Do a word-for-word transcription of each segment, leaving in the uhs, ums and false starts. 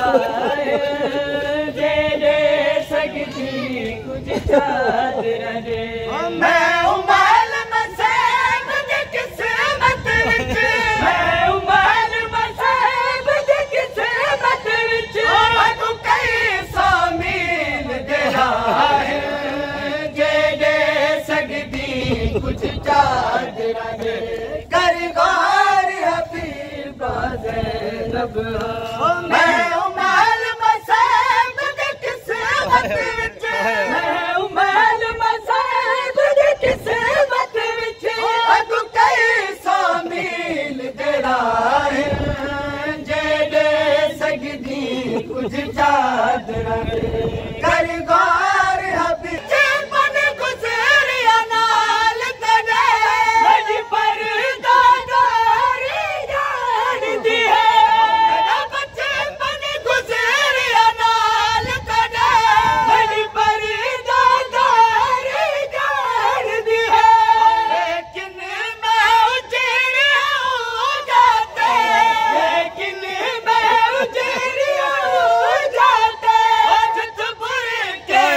जे दे सकती कुछ चादरा दे मैं उमल मसैब दी किस्मत विच मैं उमल मसैब दी किस्मत विच अगू कई सौ मील दे राह जे दे सकती कुछ चादरा दे कर गौर हबीब ज़ैनब मैं उमल मसैब दी किस्मत विच मैं उमल मसैब दी किस्मत विच अगू कई सौ मील दे राह जे दे सकदी कुछ चादरा दे कर गौर हबीब मन गुज़रिया नाल तने मजी पर दादारी जान दी है मेरा बच्चे मन गुज़रिया नाल तने मजी पर दादारी जान दी है लेकिन मैं उजड़िया हो जाते लेकिन मैं उजड़िया हो जाते जित बुर के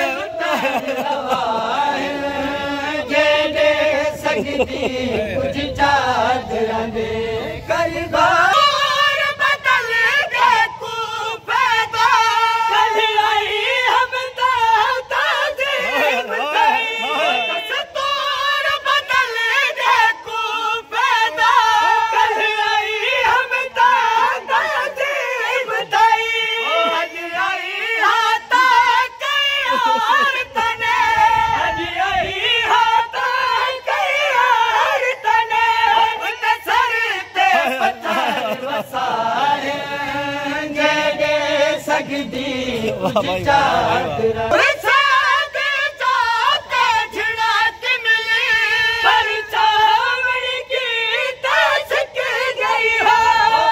उतार जे दे सकती कुछ चादरा दे कर गौर बदल दे कूफेदा कल आई हम ताज़ीम दई दस्तूर बदल दे कूफेदा कल आई हम ताज़ीम दई आज आई हाथा कई औरतने आज आई हाथा कई औरतने उनके सर पे पत्थर वसाए जे दे सकती कुछ चादरा सादे चाहते झिड़क मिली पर चावड़ी की दस्तक गई हो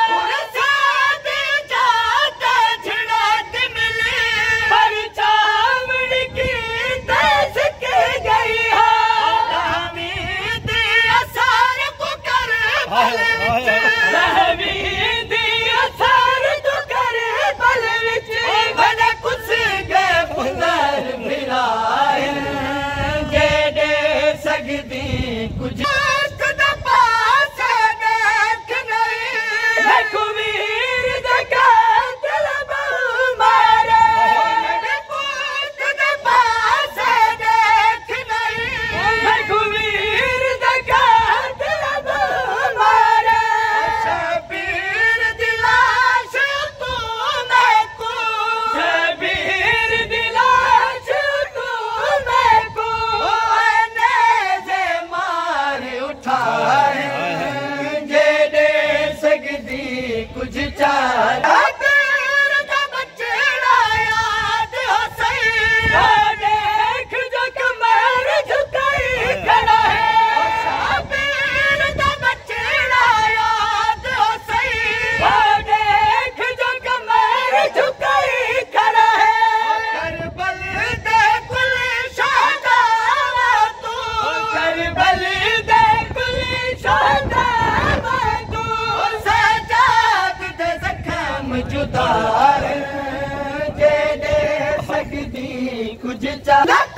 सादे चाहते झिड़क मिली पर चावड़ी की दस्तक गई हो हमीद असर को कर बल विच हमीद असर को कर बल विच बने कुछ गए पुतर मिलाए जे दे सकदी कुछ दा पास देख नहीं मैं कुबीर दा कातिल बहु मारे मेरे पुत दे पास देख नहीं मैं कुबीर दा कातिल बहु मारे शबीर दी लाश तू मैं को शबीर दी लाश तू मैं को ने से मार उठाए जे दे सकदी कुछ चादरा तेर दा बचड़ा याद हो सही देख जो कमर झुकाई खड़ा है शबीर दा बचड़ा याद हो सही देख जो कमर झुकाई खड़ा है करबल दे कुल शहदा तू करबल दे कुल शहदा तू सजाद दे जख्म जुदार जे दे सकदी कुछ चादरा